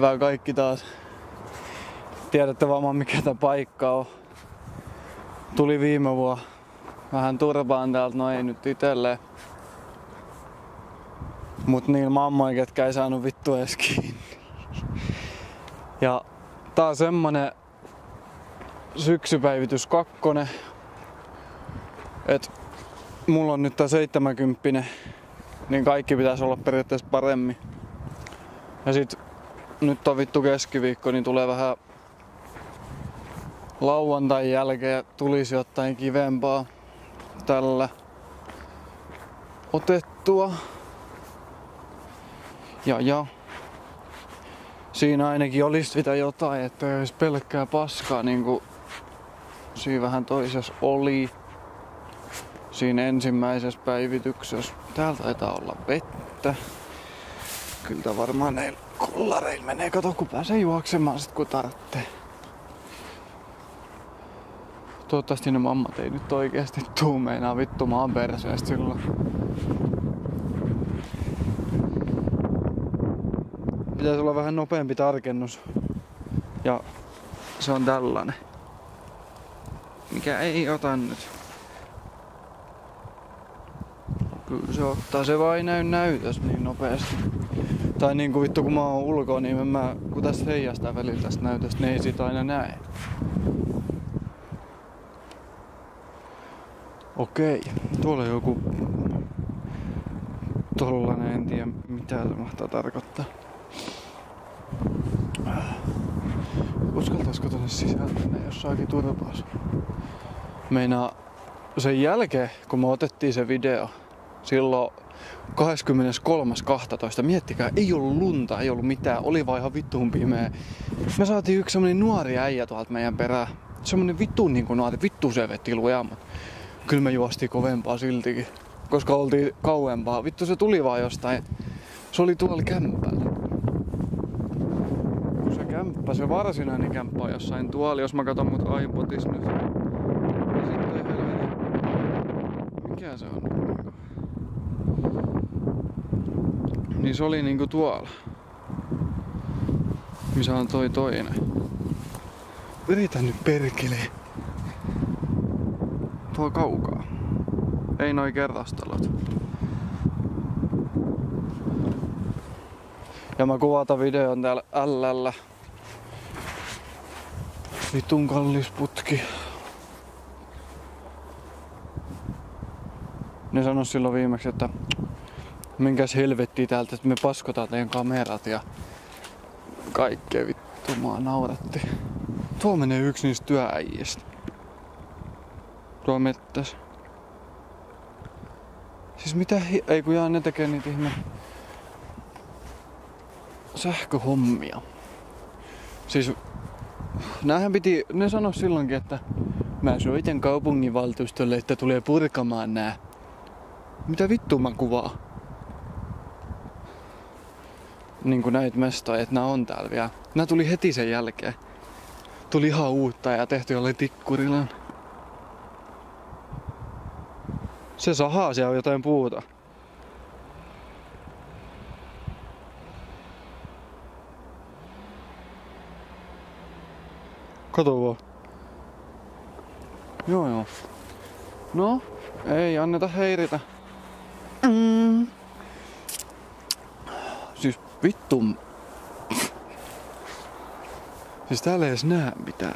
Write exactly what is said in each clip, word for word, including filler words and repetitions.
Päivää kaikki taas. Tiedätte varmaan mikä tää paikka on. Tuli viime vuonna vähän turpaan täältä, no ei nyt itelleen. Mut niillä mammoja, ketkä ei saanut vittu edes kiinni. Ja tää on semmonen syksypäivitys kakkonen. Et mulla on nyt tää seitsemänkymppinen, niin kaikki pitäisi olla periaatteessa paremmin. Ja sit nyt on vittu keskiviikko, niin tulee vähän lauantain jälkeen tulisi jotain kivempaa tällä otettua. Ja ja. Siinä ainakin olisi sitä jotain, että ei olisi pelkkää paskaa niinku siinä vähän toisessa oli. Siinä ensimmäisessä päivityksessä. Täällä taitaa olla vettä. Kyllä varmaan näillä kollareilla menee. Kato kun pääsee juoksemaan sit kun tarvitsee. Toivottavasti ne mammat ei nyt oikeesti tuu meinaa vittu maan perseestä silloin. Pitäisi olla vähän nopeampi tarkennus. Ja se on tällainen. Mikä ei ota nyt. Kyllä se ottaa, se vaan ei näy näytös niin nopeasti. Tai niinku vittu kun mä oon ulkoa, niin mä, kun tästä heijastaa välillä tästä näytöstä, niin ei sit aina näe. Okei, tuolla on joku tollanen, en tiedä mitä se mahtaa tarkoittaa. Uskaltaisiko tonne sisältä mennä, jos saakin turpaas? Meinaa sen jälkeen, kun me otettiin se video, silloin kahdeskymmeneskolmas kahdestoista Miettikää, ei ollut lunta, ei ollut mitään, oli vaan ihan vittuun pimeä. Me saatiin yksi semmonen nuori äijä tuolta meidän perään. Semmonen vittuun niinku nuori, vittu se veti lujaa, mut kyllä me juostiin kovempaa siltikin. Koska oltiin kauempaa. Vittu se tuli vaan jostain. Se oli tuolla kämppällä. Se kämppä, se varsinainen kämppä on jossain tuolla, jos mä katon mut iPodis nyt. Ja sitten helvetin. Mikä se on? Niin se oli niinku tuolla. Missä on toi toinen. Yritä nyt perkele. Tuo kaukaa. Ei noi kerrostalot. Ja mä kuvatan videon täällä L:llä. Vitun kallis putki. Ne sanoi silloin viimeksi, että minkäs helvettiä täältä, että me paskotaan teidän kamerat ja kaikkea vittu maa nauratti. Tuo menee yksi niistä työäijistä. Tuo mettäs. Siis mitä hi... Ei kun jaa, ne tekee niitä ihme sähköhommia. Siis näähän piti, ne sanoi silloinkin, että mä soitan kaupunginvaltuustolle, että tulee purkamaan nää. Mitä vittua mä kuvaan? Niinku näitä mestoja, että nää on täällä vielä. Nää tuli heti sen jälkeen. Tuli ihan uutta ja tehty jollain tikkurilan. Se sahaa, siellä on jotain puuta. Kato vaan. Joo joo. No, ei anneta heiritä. Mm. Siis vittu. Siis täällä ei edes näe mitään.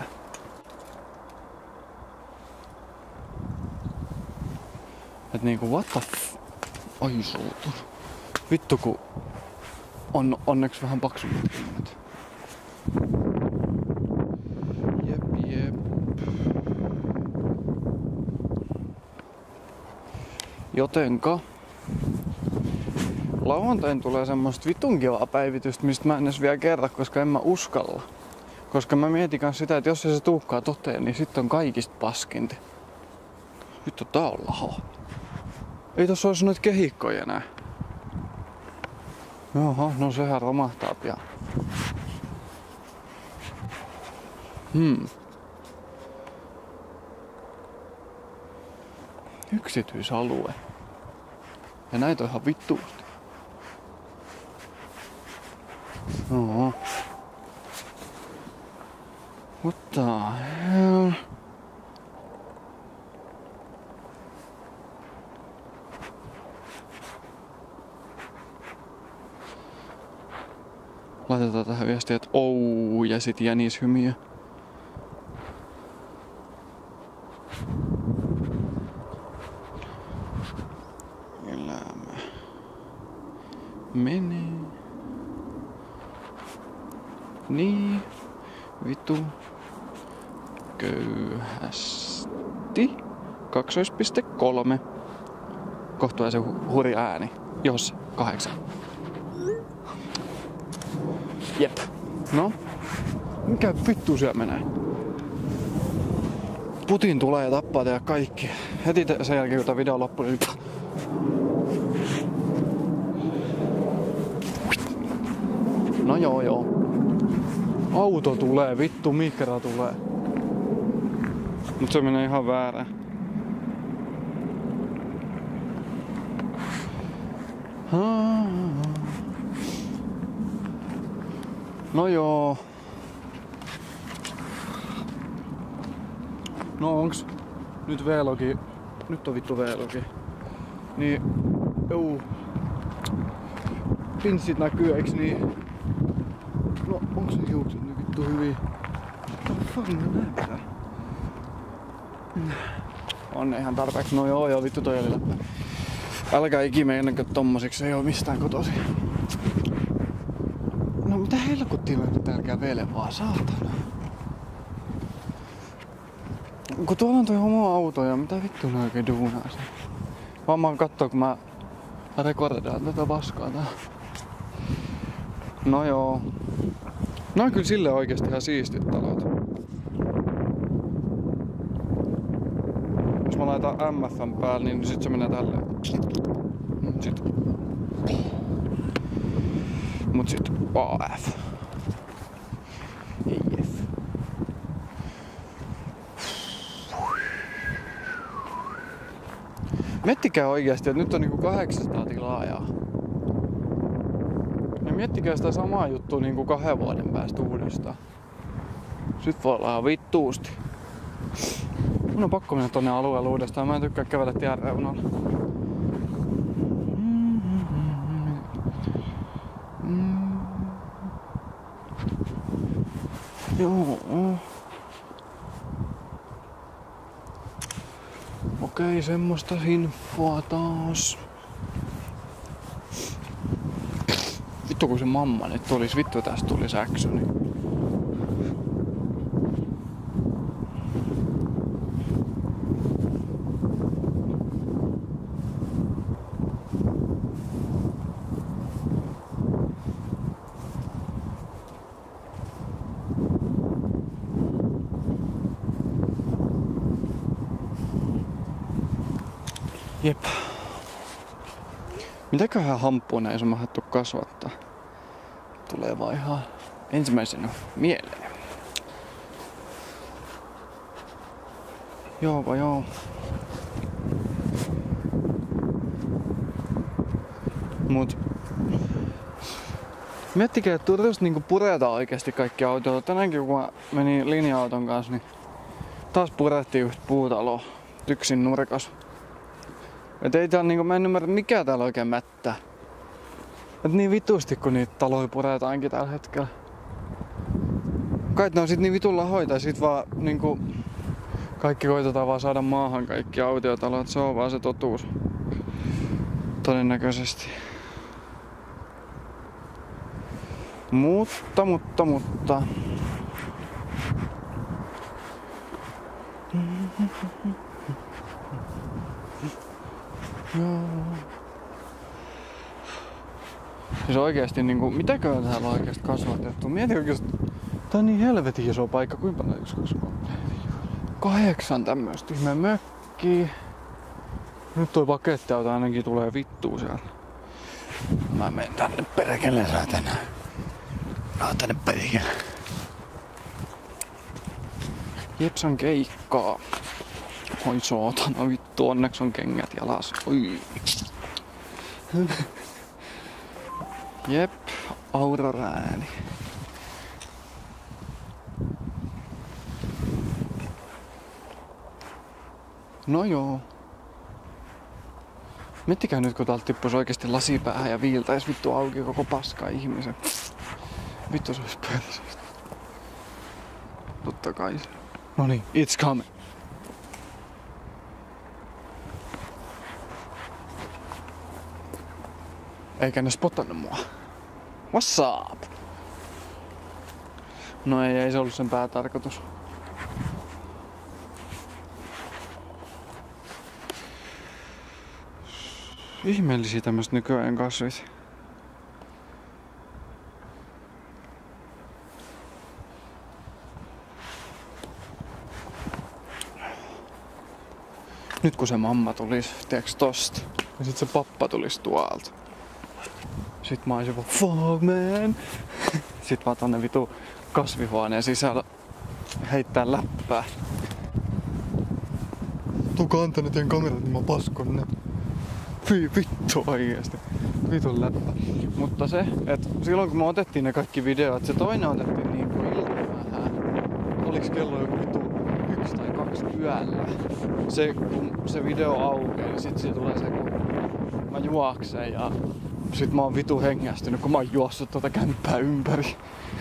Et niinku what the f... Ai suutu. Vittu ku on onneksi vähän paksummat kynnet. Jep jep. Jotenka lauantain tulee semmoista vitun kivaa päivitystä, mistä mä en edes vielä kerro, koska en mä uskalla. Koska mä mietin kans sitä, että jos ei se tuukkaa toteen, niin sitten on kaikista paskinti. Vittu tää on laho. Ei tossa olisi noita kehikkoja enää. Jaha, no sehän romahtaa pian. Hmm. Yksityisalue. Ja näitä on ihan vittuusti. Oho. What the hell? Laitetaan tähän viestiä, että ou ja sit jänishymiö. Elämä menee niin vitu köyhästi. Kaksoispiste kolme. Kohtuuhan se hu- hurja ääni. Jos kahdeksan. Jep. No? Mikä vittu siellä menee? Putin tulee ja tappaa teidät kaikki. Heti te- sen jälkeen kun tää video loppui, niin... No joo joo. Auto tulee, vittu Mikra tulee. Mut se menee ihan väärään. No joo. No onks nyt V-logi? Nyt on vittu V-logi. Niin, juu. Pinssit näkyy, eiks niin? No onks ne hiukset nyt vittu hyvin? Mitä fuck ne näyttää? On ne ihan tarpeeksi. No joo joo, vittu toi oli läppä. Älkää ikinä meinakö tommosiksi, ei oo mistään kotosi. No mitä helkuttiin mä täällä kävelee vaan, saatana. Kun tuolla on toi oma auto ja mitä vittu ne oikein duunaa sen. Vaan mä kattoo kun mä rekordaan tätä paskaa tää. No joo. Nää on kyllä silleen oikeesti ihan siistit talot. Jos mä laitan M F:n päälle, niin sit se menee tälleen. Sit. Mut sit A F. E F. Miettikää oikeesti, että nyt on niinku kahdeksansataa tilaajaa. Ja miettikää sitä samaa juttua niinku kahden vuoden päästä uudestaan. Sit voi olla ihan vittuusti. Mun on pakko mennä tonne alueelle uudestaan. Mä en tykkää kävellä tien reunalla. Mm. Joo. Okei, semmoista infoa taas. Vittu kun se mamma nyt tulis, vittu tästä tulis actioni. Jep. Mitäköhän hampua näin on mahdettu kasvattaa? Tulee vaan ihan ensimmäisenä mieleen. Joo vai joo. Mut miettikää, että Turusta niinku puretaan oikeesti kaikki autoja. Tänäänkin kun mä menin linja-auton kanssa, niin taas purettiin yhtä puutaloa yksin nurkas. Et ei täällä niinku, mä en ymmärrä mikä täällä oikein mättää. Et niin vitusti kun niitä taloja puretaankin tällä hetkellä. Kai ne on sit niin vitulla hoitaa, sit vaan niinku kaikki koitetaan vaan saada maahan kaikki autiotalot, se on vaan se totuus. Todennäköisesti. Mutta, mutta, mutta. Joo. Siis oikeesti niinku, mitäköhän täällä on oikeesti kasvatettu? Mieti oikeesti, tää on niin helvetin iso paikka, kuinka paljon yksi kasvaa? Kahdeksan tämmöstä ihme mökkiä. Nyt toi pakettiauto ainakin tulee vittuun siellä. Mä menen tänne perkele tänään. Mä oon tänne perkele. Jepsan keikkaa. Oi saatana vittu, onneksi on kengät jalas. Oi. Jep, Aurora ääni. No joo. Miettikää nyt, kun täältä tippuisi oikeesti lasipäähän ja viiltäis vittu auki koko paska ihmisen. Vittu se olisi perseestä. Totta kai se. Noniin, it's coming. Eikä ne spotannut mua. What's up? No ei, ei se ollut sen päätarkoitus. Ihmeellisiä tämmöset nykyajan kasvit. Nyt kun se mamma tulisi, tiiäks tosta, ja sit se pappa tulisi tuolta. Sit mä oisin vaan, fuck man! Sit vaan tonne vitu kasvihuoneen sisällä heittää läppää. Tuuko antaa teidän kamerat, niin mä paskon ne. Fy vittu oikeesti. Vitun läppä. Mutta se, että silloin kun me otettiin ne kaikki videot, se toinen otettiin niin kuin iltapäivään. Oliks kello joku vittu yksi tai kaksi yöllä. Se kun se video aukeaa, niin sit siitä tulee se kun mä juoksen ja sit mä oon vitu hengästynyt, kun mä oon juossut tota kämppää ympäri.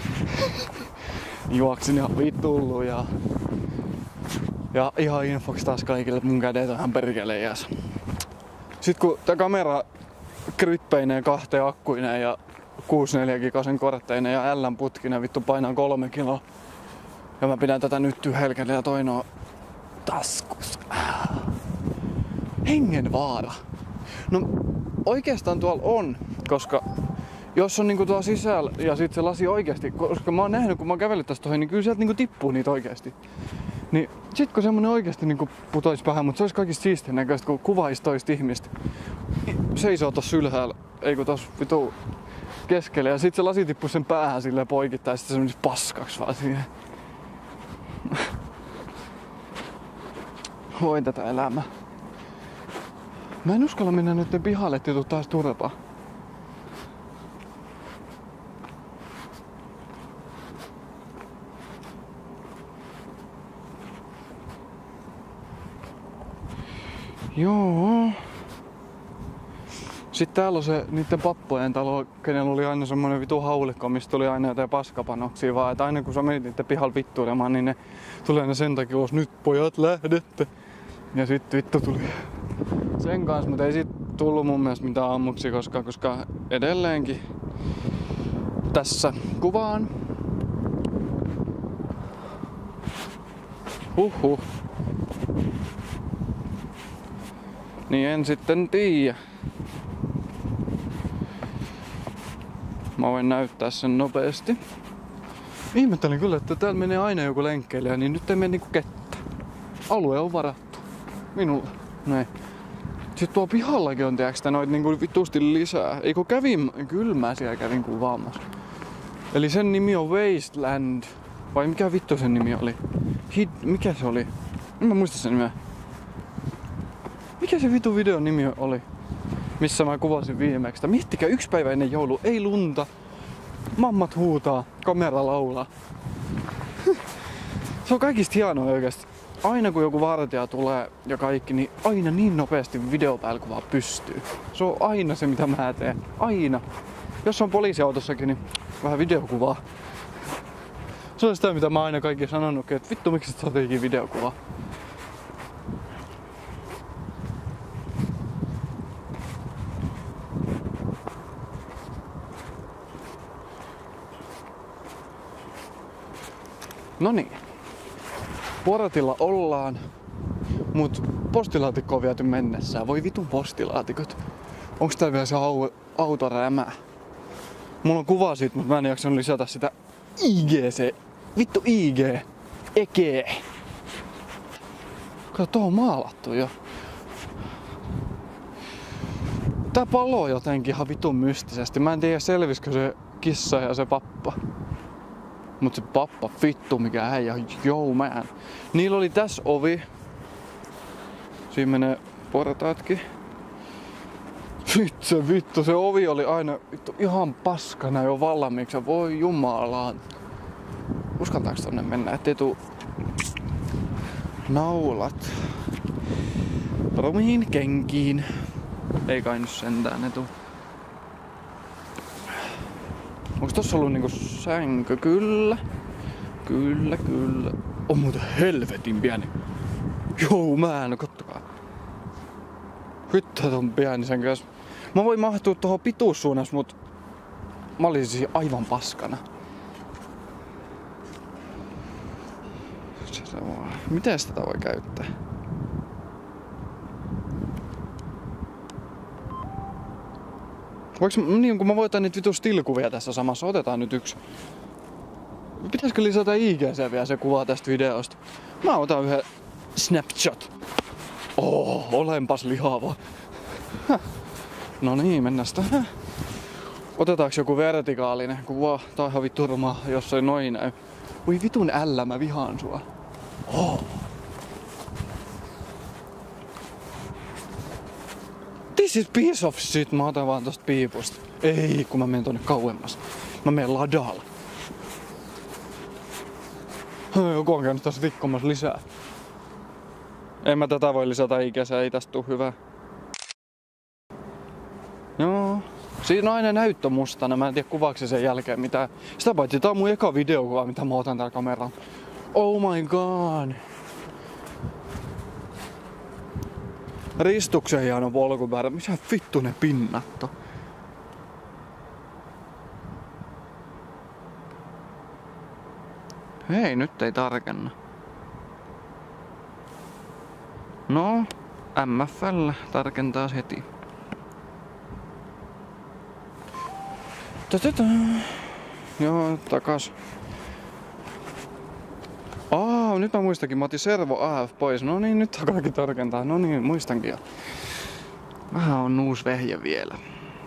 Juoksin ihan vitullu ja... Ja ihan infoksi taas kaikille, että mun kädet on ihan perkeleen jäs. Sit kun tää kamera kryppeineen, kahteen akkuineen ja kuusi neljä gigasen kortteineen ja L:n putkinen vittu painaa kolme kiloa. Ja mä pidän tätä nyt helkelle ja toinen on taskus. Hengenvaara. No oikeastaan tuolla on, koska jos on niinku tuolla sisällä ja sit se lasi oikeesti, koska mä oon nähnyt kun mä oon kävellyt tästä ohi, niin kyllä sieltä niinku tippuu niitä oikeesti. Niin sit kun semmonen oikeesti niinku putois päähän, mutta se olisi kaikista siistin näköistä, kun kuvaisi toista ihmistä. Seisoo tossa ylhäällä, ei kun tossa vitu keskellä ja sit se lasi tippuu sen päähän silleen poikittain ja sit se menisi paskaksi vaan siihen. Voi tätä elämää. Mä en uskalla mennä nyt pihalle, ettei tuu taas turpaa. Joo. Sitten täällä on se niitten pappojen talo, kenellä oli aina semmonen vitu haulikko, mistä tuli aina jotain paskapanoksia vaan. Että aina kun sä menit niitten pihalla vittuilemaan, niin ne tuli aina sen takia ulos, nyt pojat lähdette. Ja sit vittu tuli sen kanssa, mutta ei siitä tullut mun mielestä mitään ammuksia koskaan, koska edelleenkin tässä kuvaan. Huhhuh. Niin en sitten tiedä. Mä voin näyttää sen nopeasti. Ihmettelin kyllä, että täällä menee aina joku lenkkeilijä, niin nyt ei mene niinku kettä. Alue on varattu. Minulla. Näin. Sitten tuolla pihallakin on tiiäks noit niinku vitusti lisää. Eikö kävin, kyllä mä siellä kävin kuvaamassa. Eli sen nimi on Wasteland. Vai mikä vittu sen nimi oli? Hid... Mikä se oli? En mä muista sen nimeä. Mikä se vitu videon nimi oli? Missä mä kuvasin viimeksi. Miettikää, yksi päivä ennen joulua, ei lunta. Mammat huutaa, kamera laulaa. Se on kaikista hienoa oikeesti. Aina kun joku vartija tulee ja kaikki, niin aina niin nopeasti video päällä kun vaan pystyy. Se on aina se mitä mä teen. Aina. Jos on poliisiautossakin, niin vähän videokuvaa. Se on sitä mitä mä aina kaikki sanonutkin, että vittu miksi sä teikin videokuvaa. Noniin. Poratilla ollaan, mut postilaatikko on viety mennessään. Voi vitun postilaatikot. Onks tää vielä se au- autorämä? Mulla on kuva siitä, mutta mä en jaksanut lisätä sitä I G C. Vittu I G. Ege. Kato, tuo on maalattu jo. Tää paloo jotenkin ihan vitun mystisesti. Mä en tiedä selviskö se kissa ja se pappa. Mut se pappa, vittu mikä äijä, joo man. Niillä oli tässä ovi. Siinä menee portaatkin. Vittu se vittu, se ovi oli aina vittu ihan paskana jo valmiiksi. Voi jumalaan. Uskaltaaks tonne mennä, ettei tuu naulat. Rumiin kenkiin. Ei kai nyt sentään ne tuu. Onks tossa ollut niinku sänky? Kyllä. Kyllä, kyllä. On muuten helvetin pieni. Joo, mä en, kattokaa. Hyttä ton pieni sen kanssa. Mä voin mahtua tohon pituussuunnassa, mut mä olisin siis aivan paskana. Miten tätä voi käyttää? Voinko niin kun mä voitan niitä vitus tilkuvia tässä samassa, otetaan nyt yksi. Pitäisikö lisätä I G:seen vielä se kuva tästä videosta? Mä otan yhden snapshot. Oh, olenpas lihava. Häh. No niin, mennään tähän. Otetaanko joku vertikaalinen kuva? Tää on ihan vittu turmaa, jos ei noin näy. Voi vitun ällä, mä vihaan sua. Oh. This is piece of shit. Mä otan vaan tosta piipusta. Ei, kun mä menen tonne kauemmas. Mä menen ladalla. Joku on käynyt tässä rikkomassa lisää. En mä tätä voi lisätä ikänsä, ei tästä tuu hyvää. Joo. Siinä on aina näyttö mustana, mä en tiedä kuvaako sen jälkeen mitään. Sitä paitsi tää on mun eka videokuva, mitä mä otan täällä kameraan. Oh my god. Ristuksen hieno polkupäärä. Missä vittu ne pinnat on? Hei, nyt ei tarkenna. No, M F L tarkentaa heti. Tätätä. Joo, takas. Aa, nyt mä muistakin, mä otin servo A F pois. No niin, nyt takakin tarkentaa. No niin, muistankin jo. Vähän on nuus vehje vielä.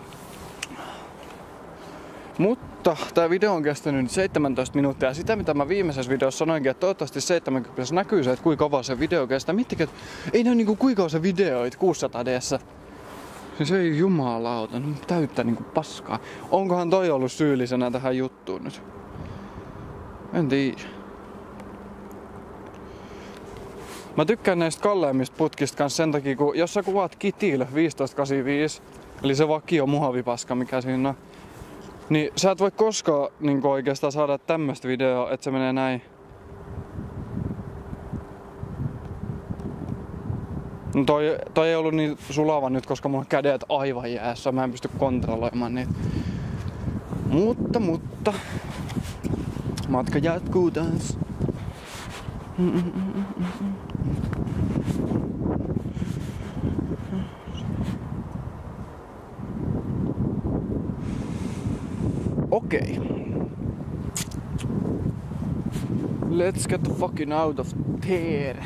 Mutta tää video on kestänyt nyt seitsemäntoista minuuttia. Ja sitä mitä mä viimeisessä videossa sanoinkin, että toivottavasti seitsemänkymmentä näkyy se, että kuinka kauan se video kestää. Miettikää, että ei ne ole niinku kuinka kauan se video, että kuusisataa d:ssä. Siis ei jumalauta, no täyttä niinku paskaa. Onkohan toi ollut syyllisenä tähän juttuun nyt? En tiedä. Mä tykkään näistä kalleimmista putkista kans sen takia, kun jos sä kuvaat kitillä viisitoista kahdeksankymmentäviisi, eli se vakio muhavipaska mikä siinä on, niin sä et voi koskaan niin oikeastaan saada tämmöstä videoa, että se menee näin. No toi, toi ei ollut niin sulava nyt, koska mulla on kädet aivan jäässä, mä en pysty kontrolloimaan niitä. Mutta, mutta... Matka jatkuu taas. Okei. Okay. Let's get the fucking out of here.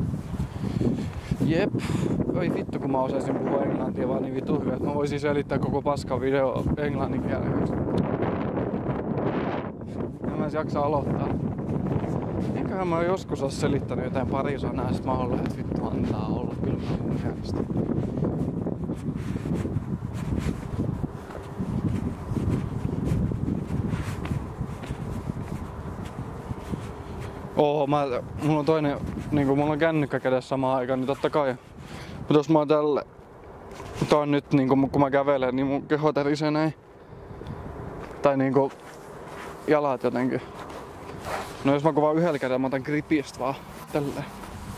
Jep. Oi vittu kun mä osaisin puhua englantia vaan niin vittu hyvä, että mä voisin selittää koko paskan video englannin kielellä. En mä jaksa aloittaa. Eiköhän mä joskus oo selittänyt jotain pari sanaa, sit mä oon ollut, että vittu antaa olla. Kyllä mä oon mielestä. Oo, mä, mulla on toinen, niinku mulla on kännykkä kädessä samaan aikaan, niin totta kai. Mutta jos mä oon tälle, tää on nyt niinku kun mä kävelen, niin mun keho tärisee näin. Tai niinku jalat jotenkin. No jos mä kuvaan yhdellä kädellä, mä otan gripistä vaan tälleen.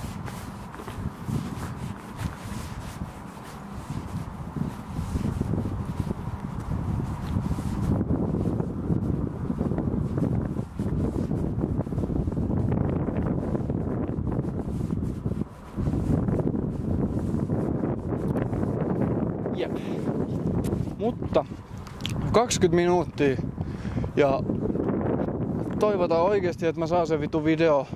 Jep. Mutta kaksikymmentä minuuttia ja toivotaan oikeesti, että mä saan sen vitu video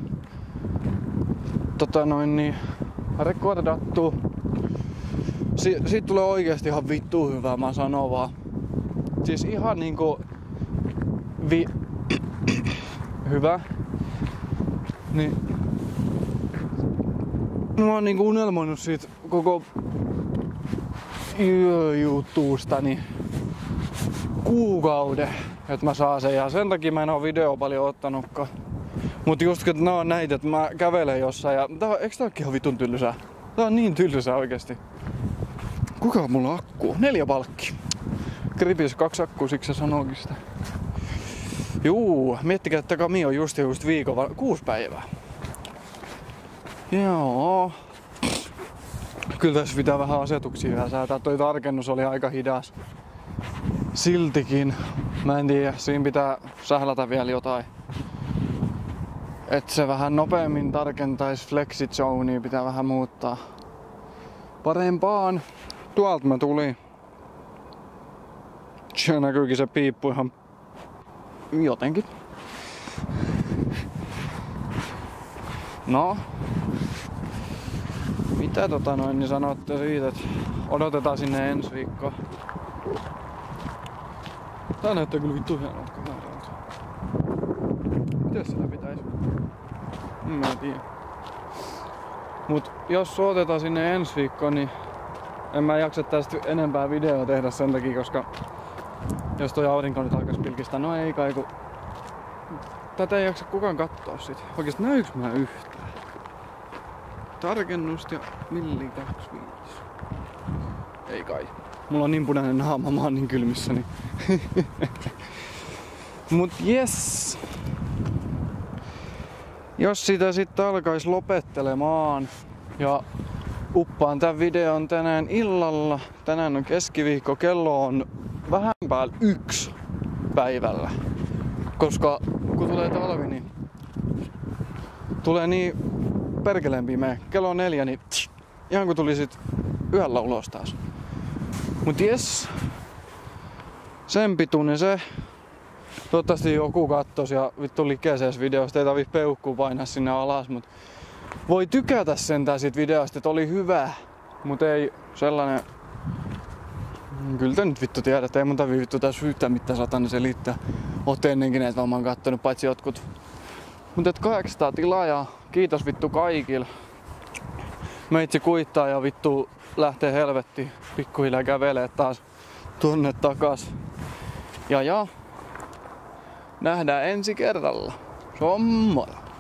tota noin niin rekordattua. Si siitä tulee oikeesti ihan vittu hyvää, mä sanon vaan. Siis ihan niinku vi hyvä. Niin mä oon niinku unelmoinut siitä koko YouTubestani kuukauden, että mä saan sen, ja sen takia mä en oo videoa paljon ottanutkaan. Mut just kun nää on näitä, että mä kävelen jossain ja tää, eiks tää ookin ihan vitun tylsää? Tää on niin tylsä oikeesti. Kuka mulla on akku? Neljä palkki. Gripis kaksi akkua, siksi se sanookin sitä. Juu, miettikää, että Kami on just just viikon, va- kuusi päivää. Joo. Kyllä tässä pitää vähän asetuksia vielä säätää. Toi tarkennus oli aika hidas. Siltikin. Mä en tiedä, siinä pitää sählätä vielä jotain. että se vähän nopeammin tarkentaisi flexi-zonea, pitää vähän muuttaa parempaan. Tuolta mä tulin. Se näkyykin se piippu ihan jotenkin. No. Mitä tota noin niin sanotte siitä, että odotetaan sinne ensi viikkoon. Tää näyttää kyllä vittu hienolta kameralta. Mites sitä pitäisi? Mä en tiedä. Mut jos otetaan sinne ensi viikkoon, niin en mä jaksa tästä enempää videoa tehdä sen takia, koska jos toi aurinko nyt alkaisi pilkistää, no ei kai ku... Tätä ei jaksa kukaan kattoo sit. Oikeesti näyks mä yhtään? Tarkennusta ja milli kaksikymmentäviisi. Ei kai. Mulla on niin punainen naama, mä oon niin kylmissäni. Mut jes. Jos sitä sitten alkais lopettelemaan ja uppaan tän videon tänään illalla. Tänään on keskiviikko, kello on vähän päällä yksi päivällä. Koska kun tulee talvi, niin tulee niin perkeleen pimeä. Kello on neljä, niin tsch, ihan kun tuli sit yöllä ulos taas. Mut jes, sen pituinen se. Toivottavasti joku kattos ja vittu likeesees videosta, ei tarvii peukkuu painaa sinne alas, mut voi tykätä sentään siitä videosta, että oli hyvä, mut ei sellainen... Kyllä te nyt vittu tiedät, ei mun tarvii vittu tässä yhtään mitään satana selittää. Ootte ennenkin näitä varmaan kattonut, paitsi jotkut. Mut et kahdeksansataa tilaa ja kiitos vittu kaikille. Meitsi kuittaa ja vittu lähtee helvettiin pikkuhiljaa kävelee taas tuonne takas. Ja ja, nähdään ensi kerralla. Se on moro.